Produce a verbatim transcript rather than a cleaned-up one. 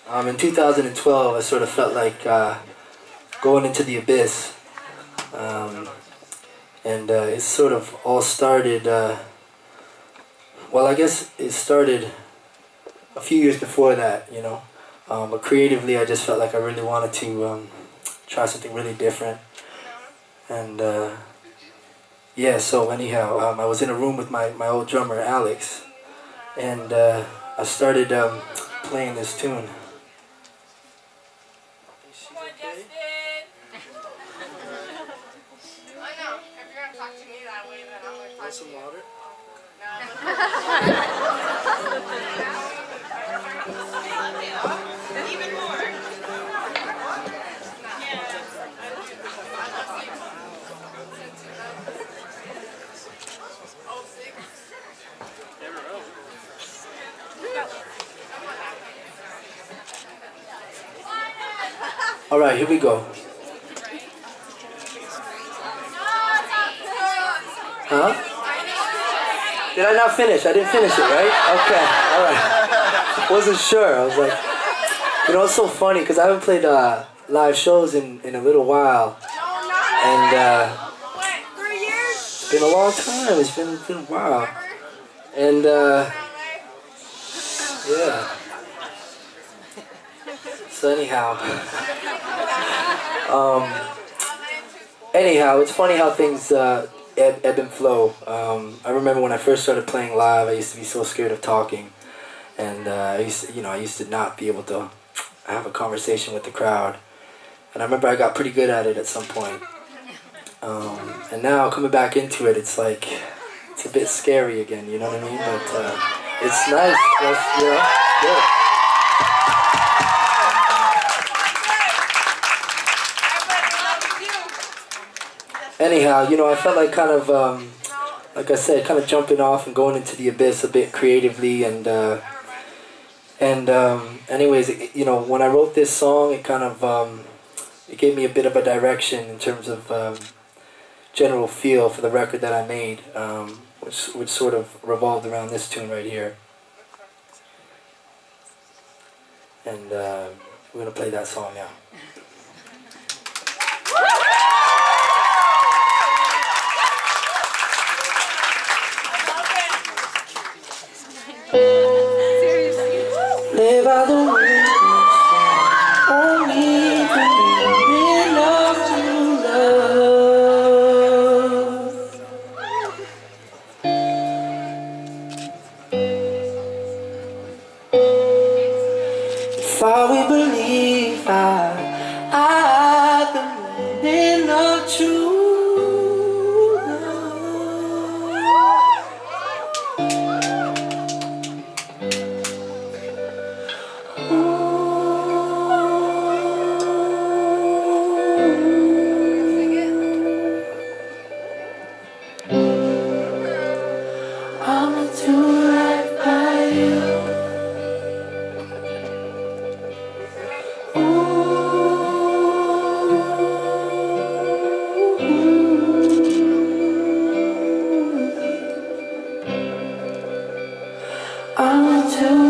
Um, in two thousand twelve, I sort of felt like uh, going into the abyss. Um, and uh, it sort of all started, uh, well, I guess it started a few years before that, you know. Um, but creatively, I just felt like I really wanted to um, try something really different. And uh, yeah, so anyhow, um, I was in a room with my, my old drummer, Alex. And uh, I started um, playing this tune. Want some water? No. Even more. All right, here we go. Huh? Did I not finish? I didn't finish it, right? Okay, all right. Wasn't sure. I was like, you know, it's so funny because I haven't played uh, live shows in, in a little while. And uh, it's been a long time. It's been, been a while. And uh, yeah. So anyhow. um, anyhow, it's funny how things... Uh, Ebb, ebb and flow. Um, I remember when I first started playing live, I used to be so scared of talking, and uh, I used to, you know, I used to not be able to have a conversation with the crowd. And I remember I got pretty good at it at some point. Um, and now coming back into it, it's like it's a bit scary again. You know what I mean? But uh, it's nice. That's, you know, good. Anyhow, you know, I felt like kind of, um, like I said, kind of jumping off and going into the abyss a bit creatively, and uh, and um, anyways, it, you know, when I wrote this song, it kind of um, it gave me a bit of a direction in terms of um, general feel for the record that I made, um, which which sort of revolved around this tune right here, and uh, we're gonna play that song now. Live by the windows, only to be enough to love. If I will believe I, I the meaning of true. I want to